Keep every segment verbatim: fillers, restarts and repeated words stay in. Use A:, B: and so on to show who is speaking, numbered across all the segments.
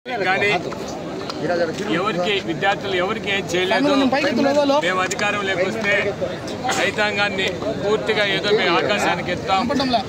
A: కానీ ఎవరికి విద్యార్థులు ఎవరికి ఏం చేయలేదు. మేము అధికారంలోకి వస్తే రైతాంగాన్ని పూర్తిగా ఏదో మేము ఆకాశానికి ఎత్తాం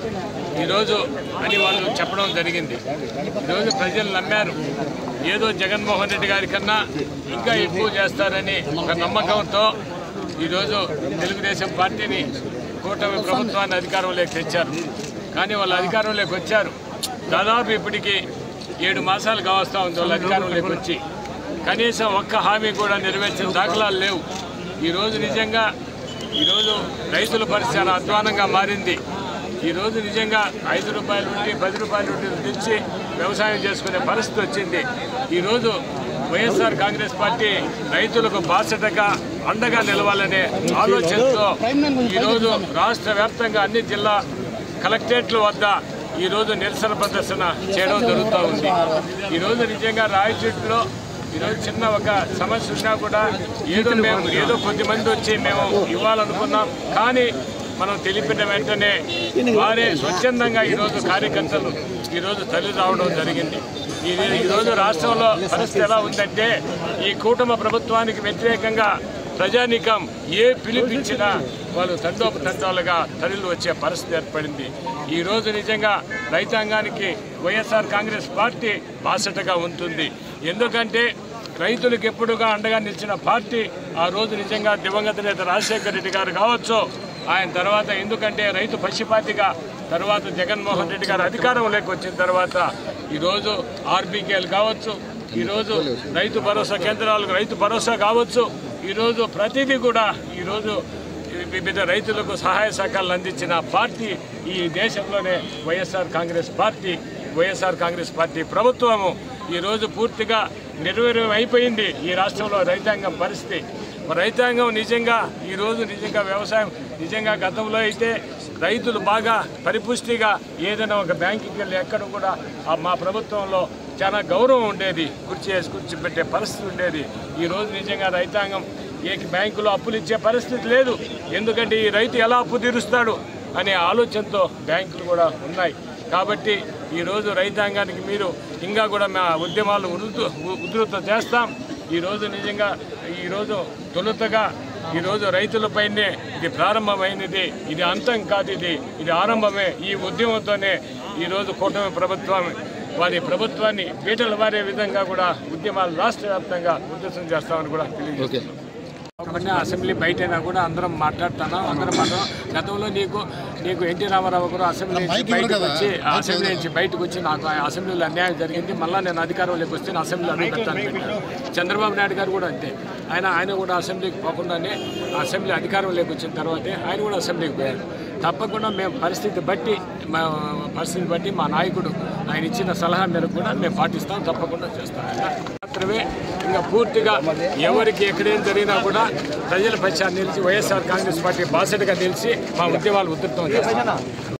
A: ఈరోజు అని వాళ్ళు చెప్పడం జరిగింది. ఈరోజు ప్రజలు నమ్మారు. ఏదో జగన్మోహన్ రెడ్డి గారి కన్నా ఇంకా ఎక్కువ చేస్తారని ఒక నమ్మకంతో ఈరోజు తెలుగుదేశం పార్టీని కూటమి ప్రభుత్వాన్ని అధికారంలోకి తెచ్చారు. కానీ వాళ్ళు అధికారంలోకి వచ్చారు. దాదాపు ఇప్పటికీ ఏడు మాసాలు కావస్తా ఉంది వాళ్ళు అధికారంలోకి వచ్చి. కనీసం ఒక్క హామీ కూడా నెరవేర్చిన దాఖలాలు లేవు. ఈరోజు నిజంగా ఈరోజు రైతుల పరిస్థితి చాలా అధ్వానంగా మారింది. ఈరోజు నిజంగా ఐదు రూపాయల నుండి పది రూపాయల నుండి తెచ్చి వ్యవసాయం చేసుకునే పరిస్థితి వచ్చింది. ఈరోజు వైఎస్ఆర్ కాంగ్రెస్ పార్టీ రైతులకు బాసటగా అండగా నిలవాలనే ఆలోచనతో ఈరోజు రాష్ట్ర వ్యాప్తంగా అన్ని జిల్లా కలెక్టరేట్ల వద్ద ఈరోజు నిరసన ప్రదర్శన చేయడం జరుగుతూ ఉంది. ఈరోజు నిజంగా రాయచోటిలో ఈరోజు చిన్న ఒక సమస్య ఉన్నా కూడా ఏదో మేము ఏదో కొద్దిమంది వచ్చి మేము ఇవ్వాలనుకున్నాం. కానీ మనం తెలిపిన వెంటనే వారే స్వచ్ఛందంగా ఈరోజు కార్యకర్తలు ఈరోజు తల్లి రావడం జరిగింది. ఇది ఈరోజు రాష్ట్రంలో పరిస్థితి ఎలా ఉందంటే ఈ కూటమి ప్రభుత్వానికి వ్యతిరేకంగా ప్రజానీకం ఏ పిలిపించినా వాళ్ళు తండోపతండాలుగా తరలి వచ్చే పరిస్థితి ఏర్పడింది. ఈరోజు నిజంగా రైతాంగానికి వైఎస్ఆర్ కాంగ్రెస్ పార్టీ బాసటగా ఉంటుంది. ఎందుకంటే రైతులకు ఎప్పుడుగా అండగా నిలిచిన పార్టీ ఆ రోజు నిజంగా దివంగత నేత రాజశేఖర రెడ్డి గారు కావచ్చు. ఆయన తర్వాత ఎందుకంటే రైతు పక్షపాతిగా తర్వాత జగన్మోహన్ రెడ్డి గారు అధికారంలోకి వచ్చిన తర్వాత ఈరోజు ఆర్బీకేలు కావచ్చు, ఈరోజు రైతు భరోసా కేంద్రాలకు రైతు భరోసా కావచ్చు, ఈరోజు ప్రతిదీ కూడా ఈరోజు వివిధ రైతులకు సహాయ సహకారాలు అందించిన పార్టీ ఈ దేశంలోనే వైఎస్ఆర్ కాంగ్రెస్ పార్టీ. వైఎస్ఆర్ కాంగ్రెస్ పార్టీ ప్రభుత్వము ఈరోజు పూర్తిగా నిర్వీర్యం అయిపోయింది ఈ రాష్ట్రంలో రైతాంగం పరిస్థితి. రైతాంగం నిజంగా ఈరోజు నిజంగా వ్యవసాయం నిజంగా గతంలో అయితే రైతులు బాగా పరిపుష్టిగా ఏదైనా ఒక బ్యాంకుకి వెళ్ళి ఎక్కడ కూడా మా ప్రభుత్వంలో చాలా గౌరవం ఉండేది, కుర్చీ వేసి కూర్చోబెట్టే పరిస్థితి ఉండేది. ఈరోజు నిజంగా రైతాంగం ఏ బ్యాంకులో అప్పులు ఇచ్చే పరిస్థితి లేదు. ఎందుకంటే ఈ రైతు ఎలా అప్పు తీరుస్తాడు అనే ఆలోచనతో బ్యాంకులు కూడా ఉన్నాయి. కాబట్టి ఈరోజు రైతాంగానికి మీరు ఇంకా కూడా మా ఉద్యమాలు ఉధృత ఉధృత చేస్తాం. ఈరోజు నిజంగా ఈరోజు తొలుతగా ఈరోజు రైతులపైనే ఇది ప్రారంభమైనది, ఇది అంతం కాదు, ఇది ఇది ఆరంభమే. ఈ ఉద్యమంతోనే ఈరోజు కూటమి ప్రభుత్వం వారి ప్రభుత్వాన్ని పీటలు వారే విధంగా కూడా ఉద్యమాలు రాష్ట్ర వ్యాప్తంగా ఉధృతం చేస్తామని కూడా తెలియజేస్తున్నాం. కాబట్టి అసెంబ్లీ బయటైనా కూడా అందరం మాట్లాడుతున్నాం. అందరం మాట్లాడు గతంలో నీకు నీకు ఎన్టీ రామారావు గారు అసెంబ్లీ నుంచి బయటకు వచ్చి అసెంబ్లీ నుంచి బయటకు వచ్చి నాకు అసెంబ్లీలో అన్యాయం జరిగింది, మళ్ళీ నేను అధికారంలోకి వస్తే అసెంబ్లీ అడుగు పెట్టాను పెట్టాను. చంద్రబాబు నాయుడు గారు కూడా అంతే. ఆయన ఆయన కూడా అసెంబ్లీకి పోకుండానే అసెంబ్లీ అధికారంలోకి వచ్చిన తర్వాతే ఆయన కూడా అసెంబ్లీకి పోయారు. తప్పకుండా మేము పరిస్థితి బట్టి మా పరిస్థితి బట్టి మా నాయకుడు ఆయన ఇచ్చిన సలహా మేరకు కూడా మేము పాటిస్తాం, తప్పకుండా చేస్తాం. మాత్రమే ఇంకా పూర్తిగా ఎవరికి ఎక్కడేం జరిగినా కూడా ప్రజల పక్షాన్ని నిలిచి వైఎస్ఆర్ కాంగ్రెస్ పార్టీ బాసటగా నిలిచి మా ఉద్యమాలు ఉధృతం చేస్తాం.